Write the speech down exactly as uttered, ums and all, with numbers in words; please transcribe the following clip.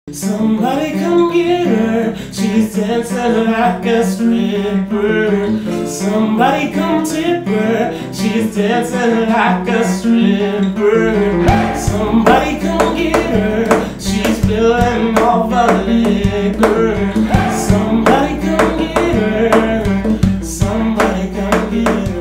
Somebody come get her, she's dancing like a stripper. Somebody come tip her, she's dancing like a stripper. Somebody come get her, she's spilling all the liquor. Somebody come get her, somebody come get her.